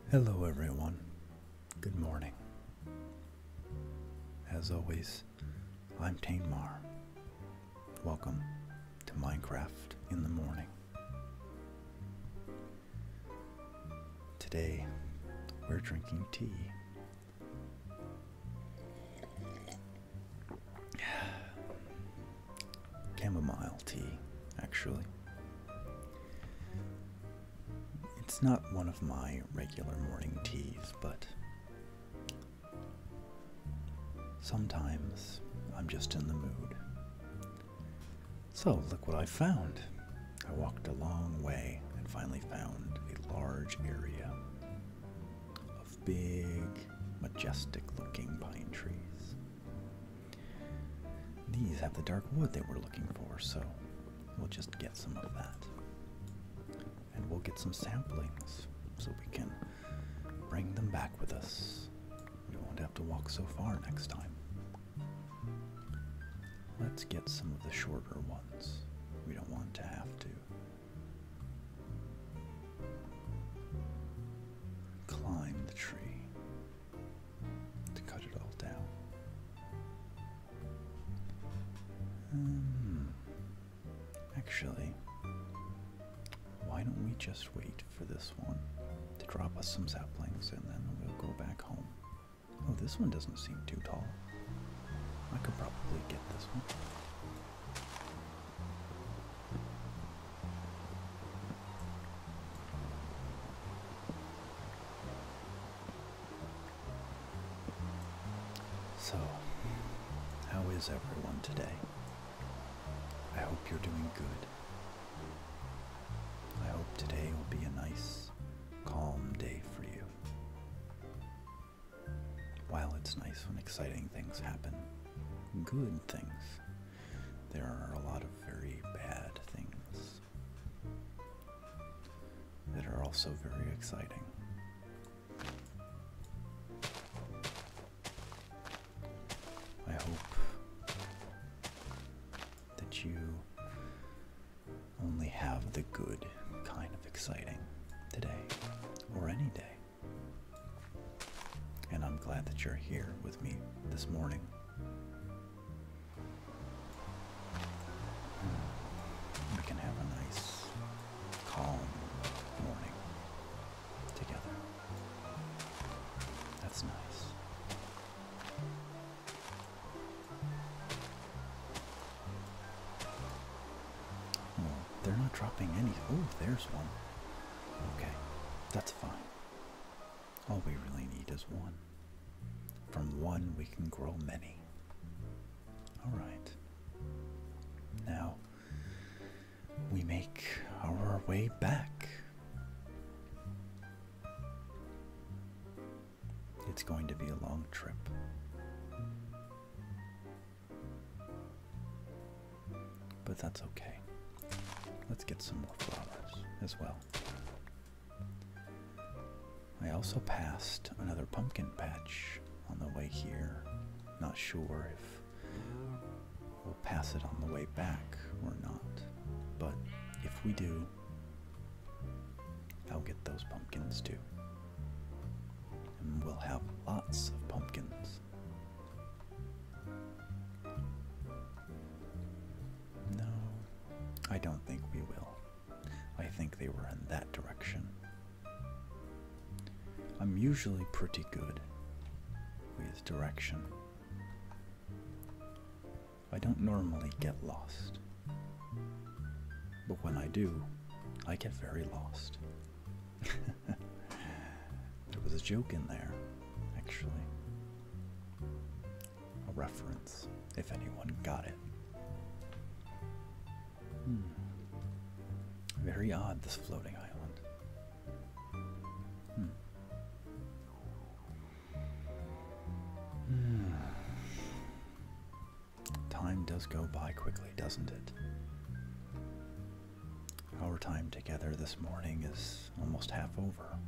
Hello, everyone. Good morning. As always, I'm Tainmar. Welcome to Minecraft in the Morning. Today, we're drinking tea. Chamomile tea, actually. It's not one of my regular morning teas, but sometimes I'm just in the mood. So, look what I found. I walked a long way and finally found a large area of big, majestic looking pine trees. These have the dark wood they were looking for, so we'll just get some of that. And we'll get some samplings so we can bring them back with us. We won't have to walk so far next time. Let's get some of the shorter ones. We don't want to have to climb the tree to cut it all down. Actually, why don't we just wait for this one to drop us some saplings and then we'll go back home. Oh, this one doesn't seem too tall. I could probably get this one. So, how is everyone today? I hope you're doing good. I hope today will be a nice, calm day for you. While it's nice when exciting things happen, good things, there are a lot of very bad things that are also very exciting. I hope that you only have the good kind of exciting today, or any day. And I'm glad that you're here with me this morning. We can have a nice, calm morning together. That's nice. Well, they're not dropping any. Oh, there's one. Okay, that's fine. All we really need is one. From one, we can grow many. All right. Now, we make our way back. It's going to be a long trip. But that's okay. Let's get some more flowers as well. I also passed another pumpkin patch on the way here. Not sure if we'll pass it on the way back or not, but if we do, I'll get those pumpkins too. And we'll have lots of pumpkins. No, I don't think we will. I think they were in that direction. I'm usually pretty good with direction. I don't normally get lost. But when I do, I get very lost. There was a joke in there, actually. A reference, if anyone got it. Very odd, this floating island. Time does go by quickly, doesn't it? Our time together this morning is almost half over.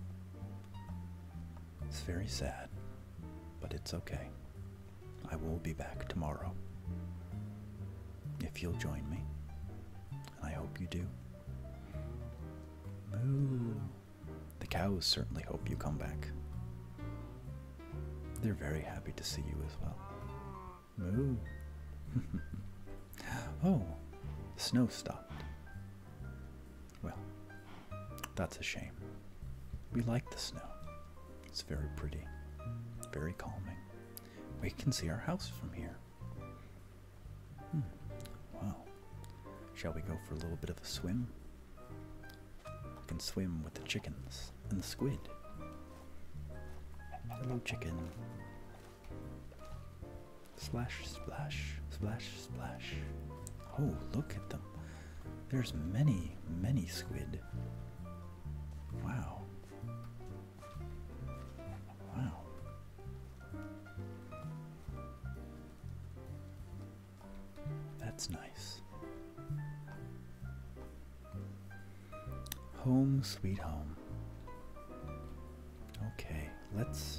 It's very sad, but it's okay. I will be back tomorrow. If you'll join me, and I hope you do. Moo! The cow cows certainly hope you come back. They're very happy to see you as well. Moo. Oh, the snow stopped. Well, that's a shame. We like the snow. It's very pretty, very calming. We can see our house from here. Wow. Shall we go for a little bit of a swim? We can swim with the chickens and the squid. Hello, chicken. Splash, splash, splash, splash. Oh, look at them. There's many, many squid. Wow. Wow. That's nice. Home sweet home. Okay, let's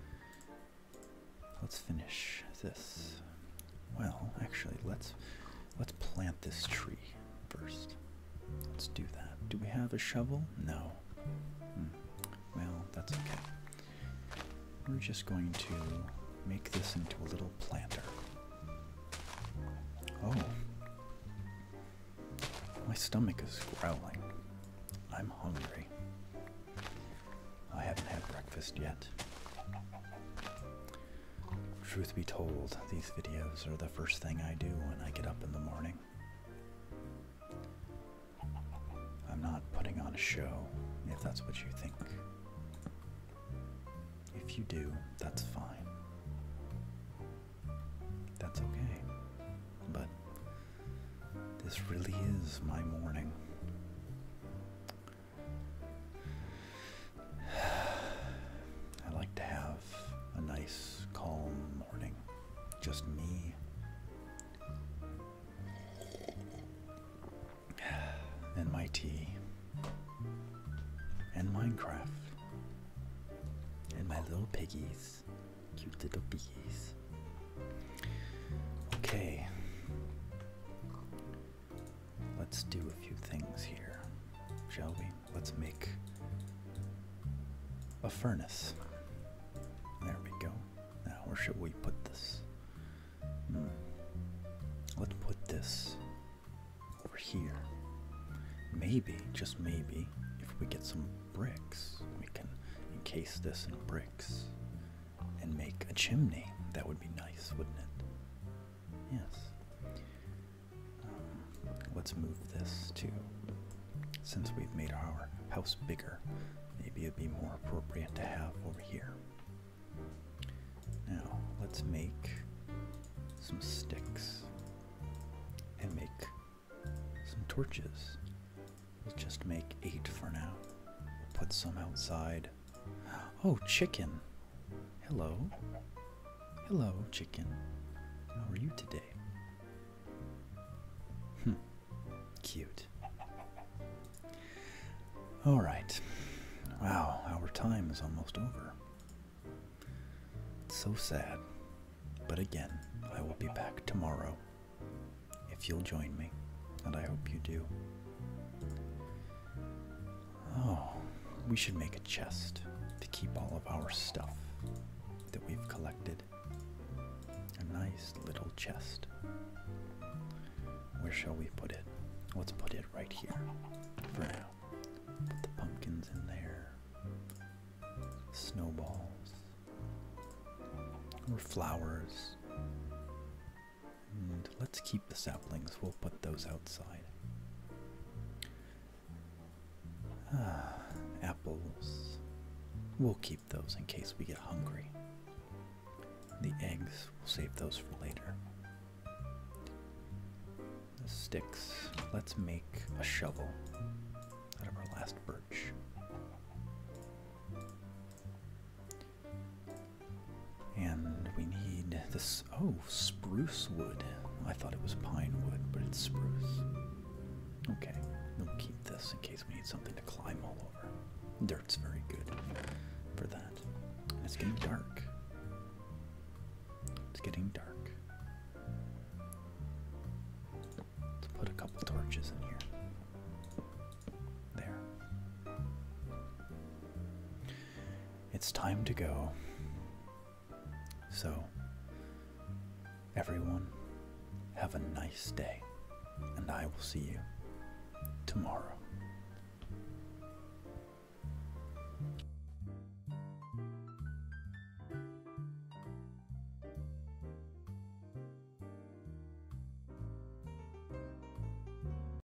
finish this. Well, actually, let's plant this tree first. Let's do that. Do we have a shovel? No. Well, that's okay. We're just going to make this into a little planter. Oh. My stomach is growling. I'm hungry. I haven't had breakfast yet. Truth be told, these videos are the first thing I do when I get up in the morning. I'm not putting on a show, if that's what you think. If you do, that's fine. That's okay. But this really is my morning. I like to have a nice, calm morning. Just me. And my tea. And Minecraft. And my little piggies. Cute little piggies. Okay. Let's do a few things here, shall we? Let's make a furnace. There we go. Now, where should we put this? Let's put this over here. Maybe, just maybe, if we get some bricks, we can encase this in bricks and make a chimney. That would be nice, wouldn't it? Yes. Let's move this to, since we've made our house bigger, maybe it'd be more appropriate to have over here. Now, let's make some sticks and make some torches. We'll just make 8 for now. Put some outside. Oh, chicken. Hello. Hello, chicken. How are you today? Cute. All right. Wow, our time is almost over. It's so sad. But again, I will be back tomorrow if you'll join me, and I hope you do. Oh, we should make a chest to keep all of our stuff that we've collected. A nice little chest. Where shall we put it? Let's put it right here for now. Put the pumpkins in there. Snowballs. Or flowers. And let's keep the saplings. We'll put those outside. Apples. We'll keep those in case we get hungry. The eggs, we'll save those for later. The sticks, let's make a shovel out of our last birch. And we need this, oh, spruce wood. I thought it was pine wood, but it's spruce. Okay, we'll keep this in case we need something to climb all over. Dirt's very good for that. And it's getting dark. It's getting dark. Let's put a couple torches in here. There. it's time to go. So, everyone, have a nice day, and I will see you tomorrow.